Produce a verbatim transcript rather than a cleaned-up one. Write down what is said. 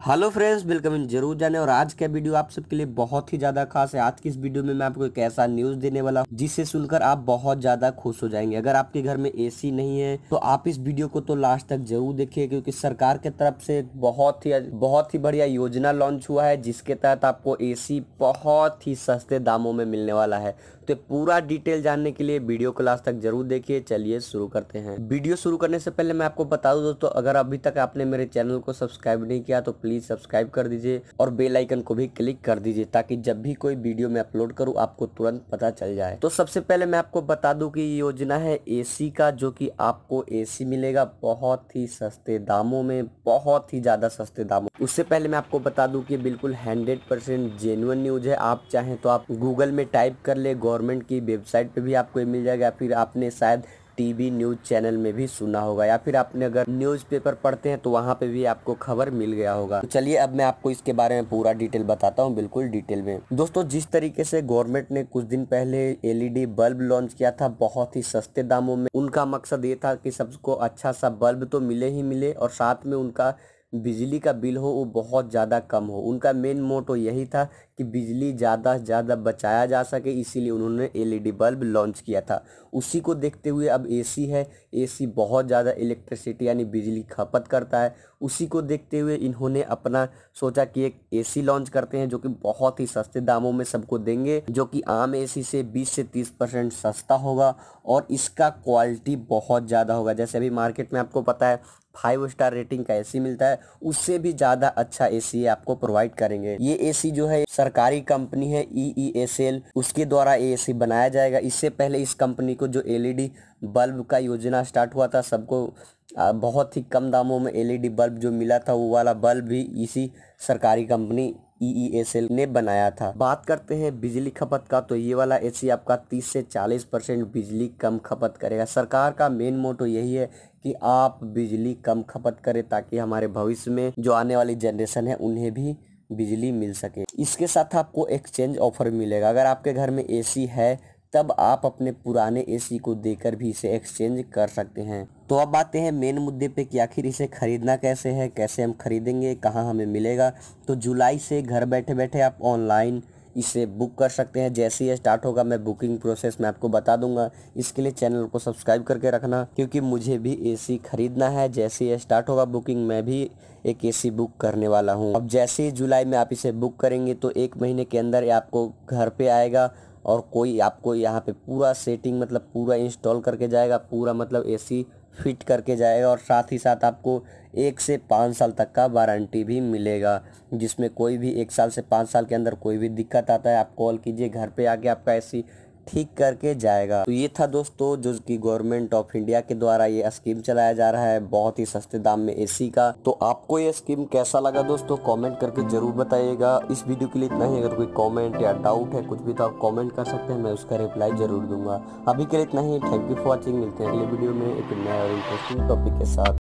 Hello friends, welcome in जरूर जाने। और आज का वीडियो आप सबके लिए बहुत ही ज्यादा खास है। आज की इस वीडियो में मैं आपको एक ऐसा न्यूज देने वाला हूं जिसे सुनकर आप बहुत ज्यादा खुश हो जाएंगे। अगर आपके घर में एसी नहीं है तो आप इस वीडियो को तो लास्ट तक जरूर देखिए, क्योंकि सरकार के तरफ से एक बहुत ही बहुत ही बढ़िया योजना लॉन्च हुआ है जिसके तहत आपको एसी बहुत ही सस्ते दामों में मिलने वाला है। तो पूरा डिटेल जानने के लिए वीडियो को लास्ट तक जरूर देखिए। चलिए शुरू करते हैं। वीडियो शुरू करने से पहले मैं आपको बता दूं दोस्तों, अगर अभी तक आपने मेरे चैनल को सब्सक्राइब नहीं किया तो प्लीज सब्सक्राइब कर दीजिए और बेल आइकन को भी क्लिक कर दीजिए, ताकि जब भी कोई वीडियो मैं अपलोड करूं आपको तुरंत पता चल जाए। तो सबसे पहले मैं आपको बता दूं कि ये योजना है एसी का, जो कि आपको एसी मिलेगा बहुत ही सस्ते दामों में, बहुत ही ज्यादा सस्ते दामों। उससे पहले मैं आपको बता दूं कि बिल्कुल हंड्रेड परसेंट जेन्युइन न्यूज है। आप चाहें तो आप गूगल में टाइप कर ले, गवर्नमेंट की वेबसाइट पे भी आपको ये मिल जाएगा, फिर आपने शायद टीवी न्यूज चैनल में भी सुना होगा, या फिर आपने अगर न्यूज़पेपर पढ़ते हैं तो वहाँ पे भी आपको खबर मिल गया होगा। तो चलिए अब मैं आपको इसके बारे में पूरा डिटेल बताता हूँ, बिल्कुल डिटेल में। दोस्तों, जिस तरीके से गवर्नमेंट ने कुछ दिन पहले एलईडी बल्ब लॉन्च किया था बहुत ही सस्ते दामों में, उनका मकसद ये था कि सबको अच्छा सा बल्ब तो मिले ही मिले और साथ में उनका बिजली का बिल हो वो बहुत ज़्यादा कम हो। उनका मेन मोटो यही था कि बिजली ज़्यादा से ज़्यादा बचाया जा सके, इसीलिए उन्होंने एलईडी बल्ब लॉन्च किया था। उसी को देखते हुए अब एसी है। एसी बहुत ज़्यादा इलेक्ट्रिसिटी यानी बिजली खपत करता है। उसी को देखते हुए इन्होंने अपना सोचा कि एक एसी लॉन्च करते हैं जो कि बहुत ही सस्ते दामों में सबको देंगे, जो कि आम एसी से बीस से तीस परसेंट सस्ता होगा और इसका क्वालिटी बहुत ज़्यादा होगा। जैसे अभी मार्केट में आपको पता है फाइव स्टार रेटिंग का एसी मिलता है, उससे भी ज्यादा अच्छा एसी आपको प्रोवाइड करेंगे। ये एसी जो है सरकारी कंपनी है ई ई एस एल, उसके द्वारा ये एसी बनाया जाएगा। इससे पहले इस कंपनी को जो एलईडी बल्ब का योजना स्टार्ट हुआ था, सबको बहुत ही कम दामों में एलईडी बल्ब जो मिला था, वो वाला बल्ब भी इसी सरकारी company E E S L ने बनाया था। बात करते हैं बिजली खपत का, तो ये वाला एसी आपका तीस से चालीस परसेंट बिजली कम खपत करेगा। सरकार का मेन मोटो यही है कि आप बिजली कम खपत करें, ताकि हमारे भविष्य में जो आने वाली जनरेशन है उन्हें भी बिजली मिल सके। इसके साथ आपको एक्सचेंज ऑफर मिलेगा। अगर आपके घर में एसी है तब आप अपने पुराने एसी को देकर भी इसे एक्सचेंज कर सकते हैं। तो अब आते हैं मेन मुद्दे पे कि आखिर इसे खरीदना कैसे है, कैसे हम खरीदेंगे, कहाँ हमें मिलेगा। तो जुलाई से घर बैठे बैठे आप ऑनलाइन इसे बुक कर सकते हैं। जैसे ही स्टार्ट होगा मैं बुकिंग प्रोसेस में आपको बता दूंगा। इसके लिए चैनल को सब्सक्राइब करके रखना, क्योंकि मुझे भी एसी खरीदना है। जैसे ही स्टार्ट होगा बुकिंग, मैं भी एक एसी बुक करने वाला हूं। अब जैसे ही जुलाई में आप इसे बुक करेंगे तो एक महीने के अंदर आपको घर पे आएगा और कोई आपको यहाँ पे पूरा सेटिंग मतलब पूरा इंस्टॉल करके जाएगा, पूरा मतलब एसी फिट करके जाएगा। और साथ ही साथ आपको एक से पाँच साल तक का वारंटी भी मिलेगा, जिसमें कोई भी एक साल से पाँच साल के अंदर कोई भी दिक्कत आता है आप कॉल कीजिए, घर पे आके आपका एसी ठीक करके जाएगा। तो ये था दोस्तों जो कि गवर्नमेंट ऑफ इंडिया के द्वारा ये स्कीम चलाया जा रहा है बहुत ही सस्ते दाम में एसी का। तो आपको ये स्कीम कैसा लगा दोस्तों, कमेंट करके जरूर बताइएगा। इस वीडियो के लिए इतना ही। अगर कोई कमेंट या डाउट है कुछ भी तो आप कमेंट कर सकते हैं, मैं उसका रिप्लाई जरूर दूंगा। अभी के लिए इतना ही। Thank you for watching. मिलते हैं अगले वीडियो में एक नया और इंटरेस्टिंग टॉपिक के साथ।